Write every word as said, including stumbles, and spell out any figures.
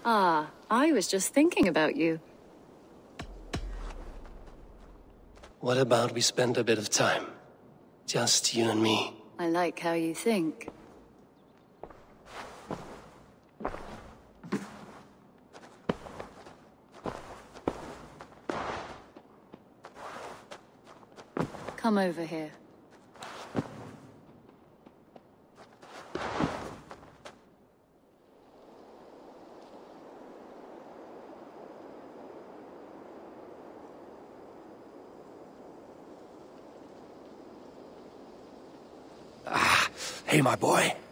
Ah, I was just thinking about you. What about we spend a bit of time? Just you and me. I like how you think. Come over here. Hey, my boy.